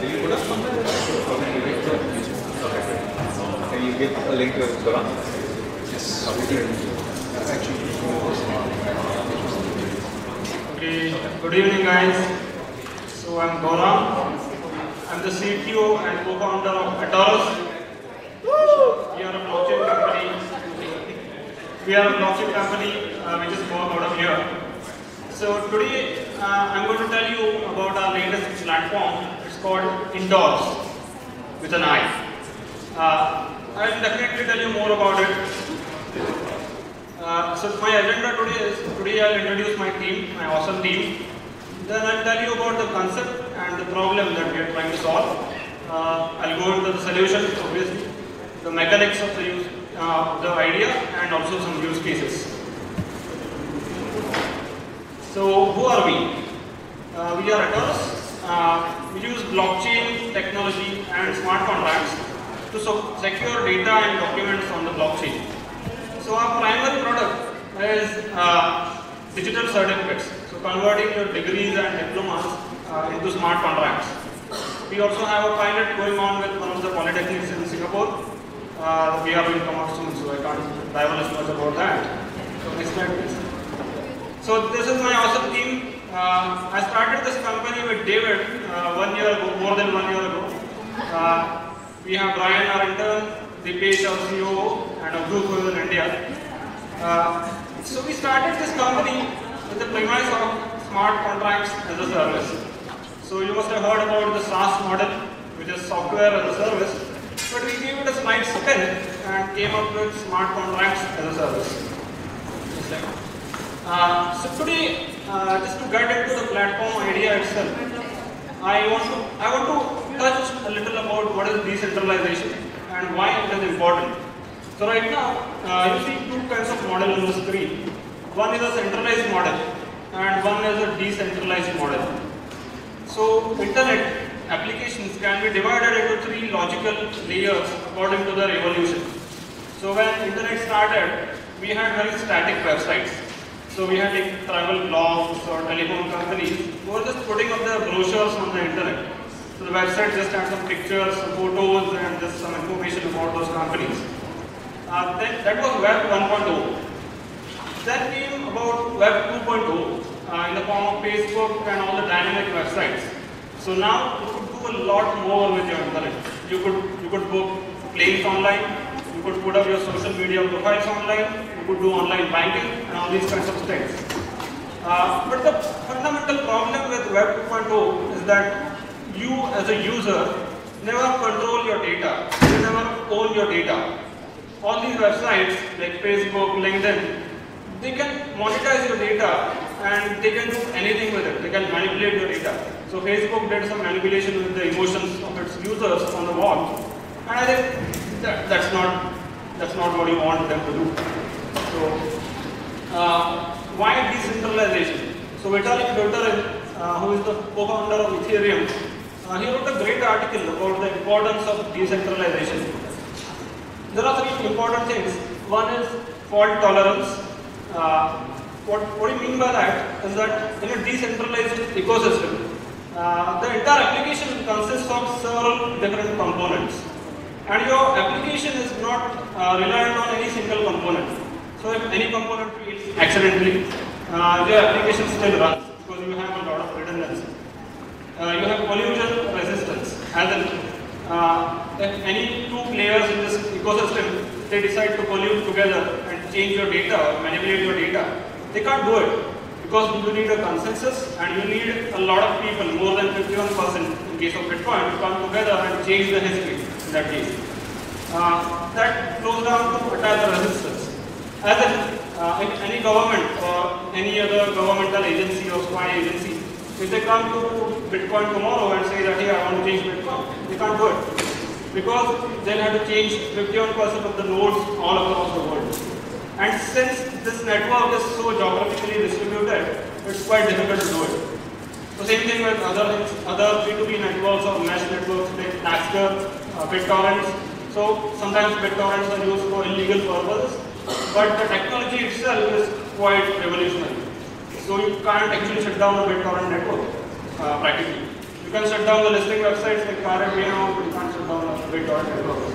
you put up? Can you give a link to Goran? Yes. Okay, good evening guys. So I'm Goran. I'm the CTO and co-founder of Ataros. We are a blockchain company. Which is born out of here. So today I'm going to tell you about our latest platform. It's called Indoors with an I. I'll definitely tell you more about it. So my agenda today I'll introduce my team, my awesome team. Then I'll tell you about the concept and the problem that we are trying to solve. I'll go into the solution, obviously, the mechanics of the idea, and also some use cases. So who are we? We are Ataros. We use blockchain technology and smart contracts to secure data and documents on the blockchain. So our primary product is digital certificates. So converting your degrees and diplomas into smart contracts. We also have a pilot going on with one of the polytechnics in Singapore. We are going to come up soon, so I can't divulge much about that. So next slide please. So this is my awesome team. I started this company with David 1 year ago, more than 1 year ago. We have Brian, our intern, Dipesh, our COO, and Abdul, who is in India. So we started this company with the premise of smart contracts as a service. So you must have heard about the SaaS model, which is software as a service. But we gave it a slight spin and came up with smart contracts as a service. So today, just to get into the platform idea itself, I want to touch a little about what is decentralization and why it is important. So right now, you see two kinds of model on the screen. One is a centralized model and one is a decentralized model. So internet applications can be divided into three logical layers according to their evolution. So when internet started, we had very static websites. So we had like travel blogs or telephone companies who were just putting up their brochures on the internet. So the website just had some pictures, some photos, and just some information about those companies. Then that was Web 1.0. Then came about Web 2.0 in the form of Facebook and all the dynamic websites. So now you could do a lot more with your internet. You could book planes online, you could put up your social media profiles online, you could do online banking and all these kinds of things. But the fundamental problem with Web 2.0 is that you as a user never control your data, you never own your data. All these websites like Facebook, LinkedIn, they can monetize your data and they can do anything with it. They can manipulate your data. So Facebook did some manipulation with the emotions of its users on the wall, and I think that's not what you want them to do. So why decentralization? So Vitalik Buterin, who is the co-founder of Ethereum, he wrote a great article about the importance of decentralization. There are three important things. One is fault tolerance. What do you mean by that? Is that in a decentralized ecosystem, the entire application consists of several different components. And your application is not reliant on any single component. So if any component fails accidentally, your application still runs because you have a lot of redundancy. You have collusion resistance. As in, if any two players in this ecosystem, they decide to collude together and change your data or manipulate your data, they can't do it because you need a consensus and you need a lot of people, more than 51% in case of Bitcoin, to come together and change the history in that case. That flows down to attack the resistance. As in, if any government or any other governmental agency or spy agency, if they come to Bitcoin tomorrow and say that, hey, I want to change Bitcoin, they can't do it. Because they'll have to change 51% of the nodes all across the world. And since this network is so geographically distributed, it's quite difficult to do it. So same thing with other P2P networks or mesh networks like Napster, BitTorrents. So sometimes BitTorrents are used for illegal purposes, but the technology itself is quite revolutionary. So you can't actually shut down a BitTorrent network practically. You can shut down the listing websites like Pirate Bay, but you can't shut down the bit.network.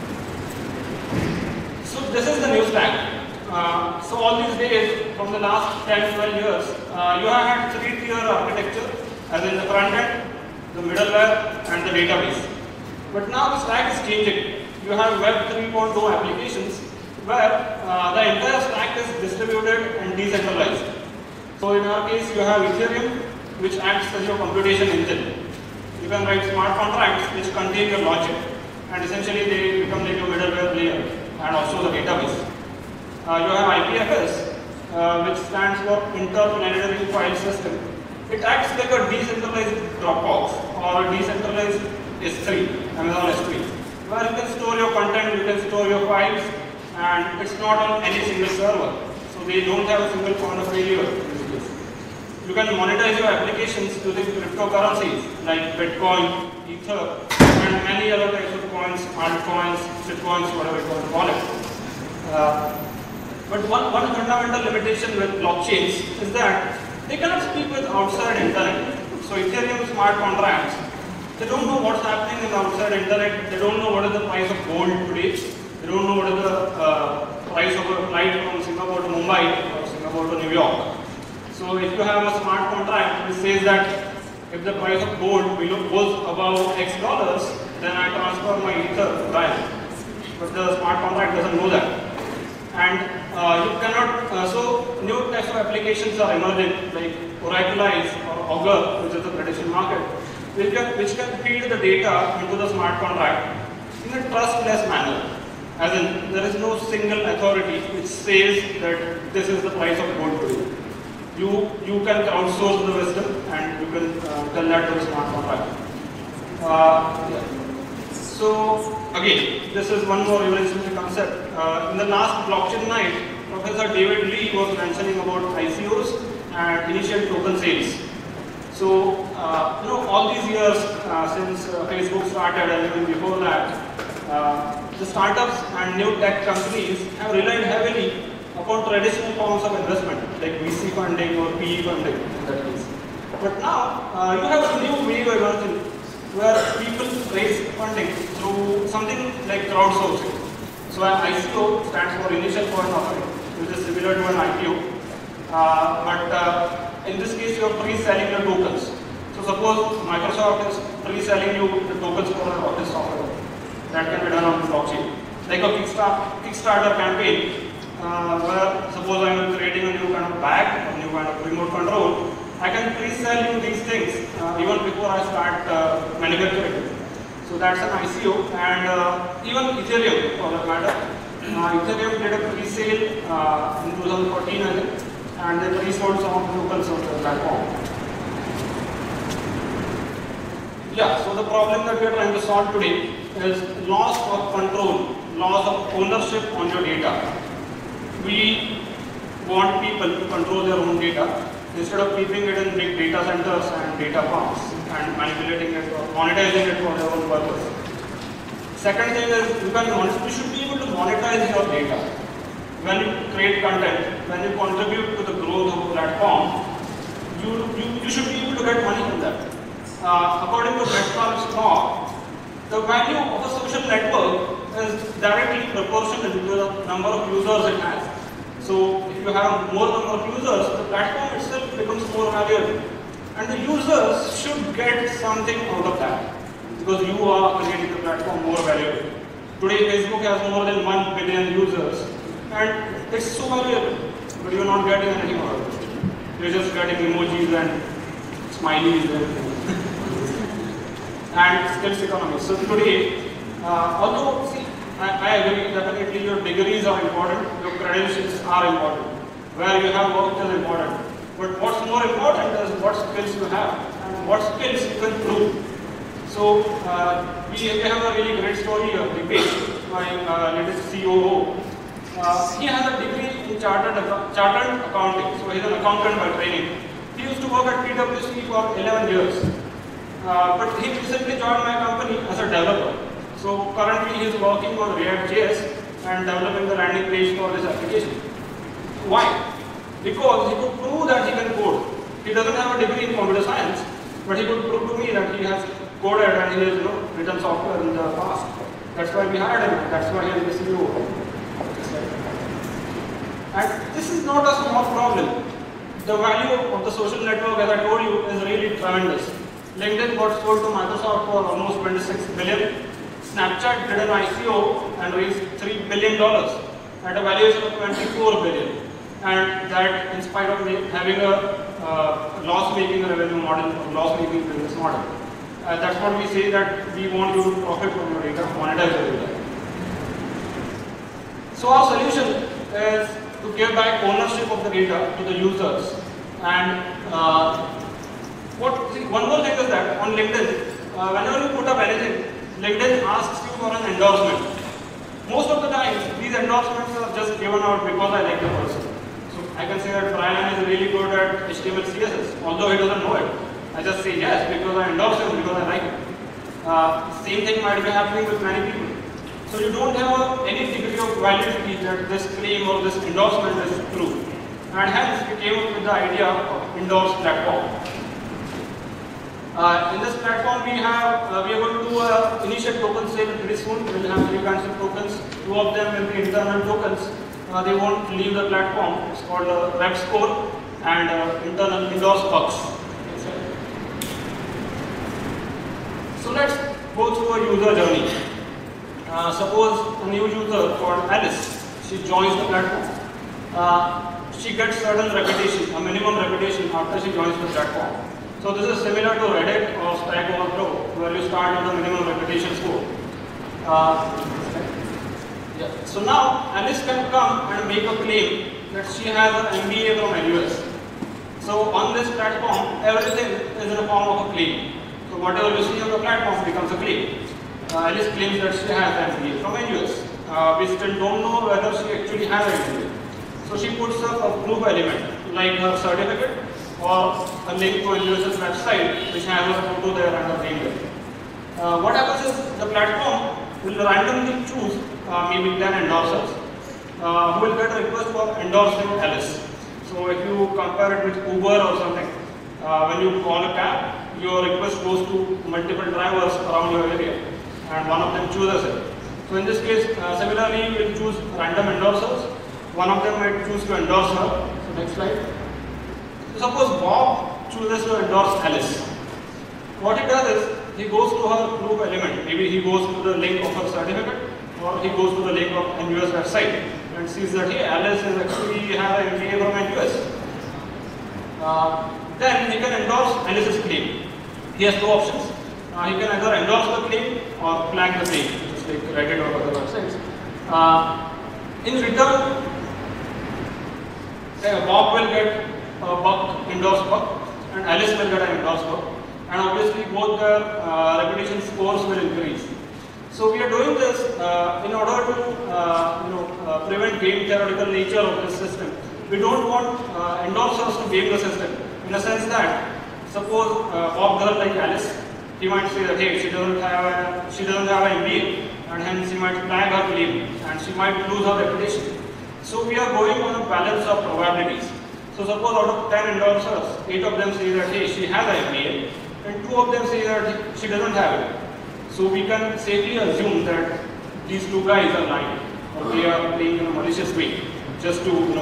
So this is the new stack. So all these days, from the last 10-12 years, you have had 3-tier architecture, as in the front end, the middleware, and the database. But now the stack is changing. You have Web 3.0 applications where the entire stack is distributed and decentralized. So in our case, you have Ethereum, which acts as your computation engine. You can write smart contracts which contain your logic, and essentially they become like your middleware layer and also the database. You have IPFS, which stands for Interplanetary File System. It acts like a decentralized Dropbox or a decentralized S3, Amazon S3, where you can store your content, you can store your files, and it's not on any single server. So they don't have a single point of failure in this case. You can monetize your applications using cryptocurrencies like Bitcoin, Ether, and many other types of coins, altcoins, shitcoins, whatever you want to call it. But one fundamental limitation with blockchains is that they cannot speak with outside internet. So Ethereum smart contracts, they don't know what's happening in the outside internet. They don't know what is the price of gold today. They don't know what is the price of a flight from Singapore to Mumbai or Singapore to New York. So if you have a smart contract which says that if the price of gold goes above X dollars, then I transfer my Ether to Ryan. But the smart contract doesn't know that. And you cannot, so new types of applications are emerging like Oracleize or Augur, which is the prediction market, which can feed the data into the smart contract in a trustless manner. As in, there is no single authority which says that this is the price of gold today. You can crowdsource the wisdom and you can tell that to the smart contract. So again, this is one more evolutionary concept. In the last blockchain night, Professor David Lee was mentioning about ICOs and initial token sales. So all these years since Facebook started and even before that, the startups and new tech companies have relied heavily upon traditional forms of investment like VC funding or PE funding in that case. But now you have a new wave emerging where people raise funding through something like crowdsourcing. So an ICO stands for initial coin offering, which is similar to an IPO. But in this case, you are pre-selling your tokens. So suppose Microsoft is pre-selling you the tokens for this software. That can be done on the blockchain. Like a Kickstarter campaign, where suppose I am creating a new kind of bag, a new kind of remote control, I can pre-sell you these things even before I start manufacturing. So that's an ICO, and even Ethereum for that matter. Ethereum did a pre-sale in 2014, I think, and they pre-sold some of the tokens on the platform. Yeah, so the problem that we are trying to solve today is loss of control, loss of ownership on your data. We want people to control their own data instead of keeping it in big data centers and data farms and manipulating it or monetizing it for their own purpose. Second thing is you should be able to monetize your data. When you create content, when you contribute to the growth of a platform, you should be able to get money from that. According to Metcalfe's law, the value of a social network is directly proportional to the number of users it has. So if you have more number of users, the platform itself becomes more valuable. And the users should get something out of that, because you are creating the platform more valuable. Today Facebook has more than 1 billion users, and it's so valuable, but you're not getting anything out of it. You're just getting emojis and smileys and everything. And skills economy. So today, although see, I agree, definitely your degrees are important, your credentials are important, where you have worked is important. But what's more important is what skills you have and what skills you can prove. So we have a really great story here. Dipesh, my latest COO, he has a degree in chartered accounting. So he's an accountant by training. He used to work at PwC for 11 years. But he recently joined my company as a developer. So currently he is working on React.js and developing the landing page for this application. Why? Because he could prove that he can code. He doesn't have a degree in computer science, but he could prove to me that he has coded and he has written software in the past. That's why we hired him. That's why he is the CEO. And this is not a small problem. The value of the social network, as I told you, is really tremendous. LinkedIn got sold to Microsoft for almost $26 billion. Snapchat did an ICO and raised $3 billion at a valuation of $24 billion. And that in spite of having a loss-making revenue model or loss-making business model. That's what we say, that we want you to profit from your data, monetize your data. So our solution is to give back ownership of the data to the users. And one more thing is that on LinkedIn, whenever you put up anything, LinkedIn asks you for an endorsement. Most of the time, these endorsements are just given out because I like the person. So I can say that Brian is really good at HTML, CSS, although he doesn't know it. I just say yes because I endorse him, because I like him. Same thing might be happening with many people. So you don't have any degree of validity that this claim or this endorsement is true. And hence we came up with the idea of endorsed platform. In this platform we are going to do an initial token sale pretty soon. We will have 3 kinds of tokens. 2 of them will be internal tokens. They won't leave the platform. It's called Web Score and internal endorsed bucks. So let's go through a user journey. Suppose a new user called Alice, she joins the platform. She gets certain reputation, a minimum reputation after she joins the platform. So this is similar to Reddit or Stack Overflow, where you start with a minimum reputation score. So now Alice can come and make a claim that she has an MBA from NUS. So on this platform, everything is in a form of a claim. So whatever you see on the platform becomes a claim. Alice claims that she has an MBA from NUS. We still don't know whether she actually has an MBA. So she puts up a proof element like her certificate or a link to NUS's website which has a photo there and a name there. What happens is the platform will randomly choose maybe 10 endorsers who will get a request for endorsing Alice. So if you compare it with Uber or something, when you call a cab, your request goes to multiple drivers around your area and one of them chooses it. So in this case, similarly, we will choose random endorsers. One of them might choose to endorse her. So next slide. So suppose Bob chooses to endorse Alice. What he does is, he goes to her proof element. Maybe he goes to the link of her certificate, or he goes to the link of NUS website and sees that, hey, Alice is actually have an MBA from NUS. Then he can endorse Alice's claim. He has 2 options. He can either endorse the claim or flag the claim, just like Reddit or other websites. In return, Bob will get a buck, endorsed buck, and Alice will get an endorsed buck. And obviously both their reputation scores will increase. So we are doing this in order to prevent game theoretical nature of this system. We don't want endorsers to game the system, in a sense that suppose Bob doesn't like Alice, he might say that, hey, she doesn't have an MBA, and hence he might flag her claim and she might lose her reputation. So we are going on a balance of probabilities. So suppose out of 10 endorsers, 8 of them say that, hey, she has an MBA, and 2 of them say that she doesn't have it. So we can safely assume that these 2 guys are lying, or they are playing in a malicious way, just to do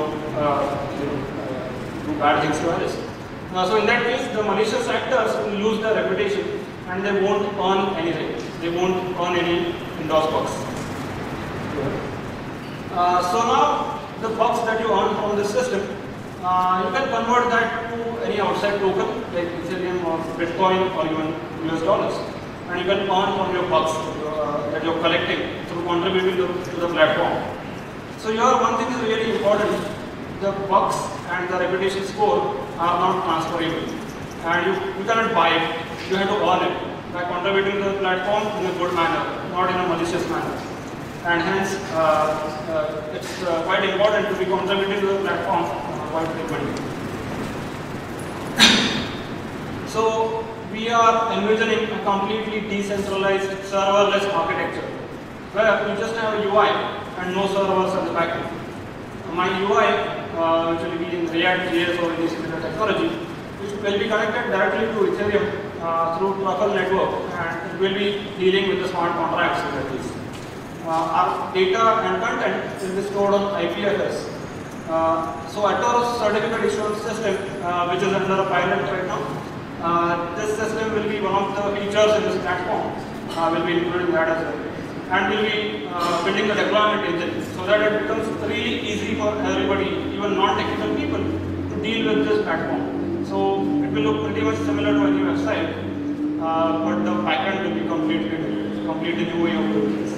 bad things to Alice. So in that case, the malicious actors will lose their reputation and they won't earn anything. They won't earn any endorsed bucks. So now the bucks that you earn from this system, you can convert that to any outside token like Ethereum or Bitcoin or even US dollars. And you can earn from your bucks that you're collecting through contributing to the platform. So here one thing is really important. The bucks and the reputation score are not transferable. And you cannot buy it. You have to earn it by contributing to the platform in a good manner, not in a malicious manner. And hence, it's quite important to be contributing to the platform quite frequently. So we are envisioning a completely decentralized serverless architecture where you just have a UI and no servers at the back end. My UI, which will be in React.js or any similar technology, which will be connected directly to Ethereum through Truffle network, and it will be dealing with the smart contracts like this. Our data and content will be stored on IPFS. So Atos certificate issuance system, which is under a pilot right now, this system will be one of the features in this platform. Will be including that as well, and will be building the deployment engine so that it becomes really easy for everybody, even non-technical people, to deal with this platform. So it will look pretty much similar to any website, but the backend will be completely new way of doing this.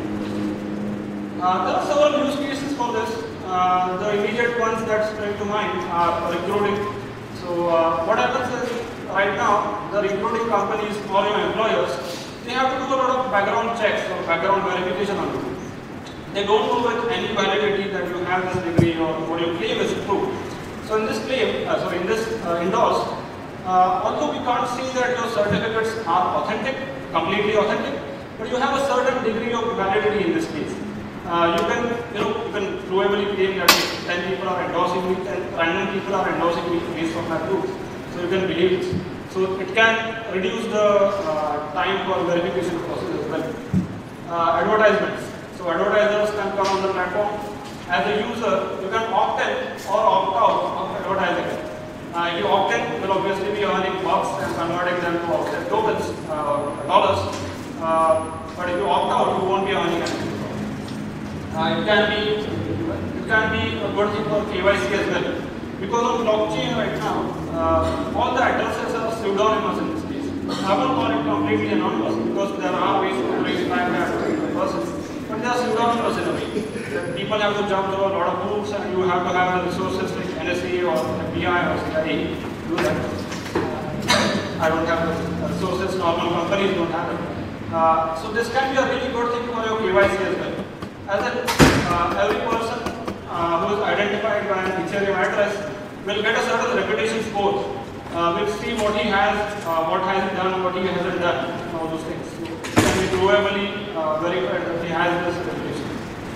There are several use cases for this. The immediate ones that spring to mind are recruiting. So what happens is, right now, the recruiting companies or your employers, they have to do a lot of background checks or background verification on you. They don't know with any validity that you have this degree or what you claim is true. So in this claim, in this endorse, although we can't see that your certificates are authentic, completely authentic, but you have a certain degree of validity in this case. You can provably claim that 10 people are endorsing me, 10 random people are endorsing me based on my proof. So you can believe this. So it can reduce the time for verification process as well. Advertisements. So advertisers can come on the platform. As a user, you can opt in or opt out of advertising. If you opt in, you will obviously be earning bucks and converting them to offset tokens, dollars. But if you opt out, you won't be earning anything. It can be a good thing for KYC as well. Because on blockchain right now, all the addresses are pseudonymous in this case. I won't call it completely anonymous because there are ways to trace back that person. But they are pseudonymous in a way. People have to jump through a lot of hoops, and you have to have the resources like NSA or FBI or CIA to do that. I don't have the resources, normal companies don't have it. So this can be a really good thing for your KYC as well. As in, every person who is identified by an Ethereum address will get a certain reputation score. We'll see what he has, what has he done, what he hasn't done, all those things. So it can be provably verified that he has this reputation.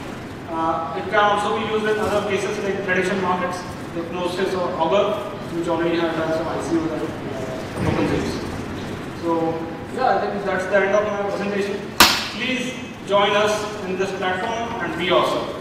It can also be used in other cases like prediction markets, Hypnosis or Augur, which already have done some ICO and token sales. So yeah, I think that's the end of my presentation. Please join us in this platform and be awesome.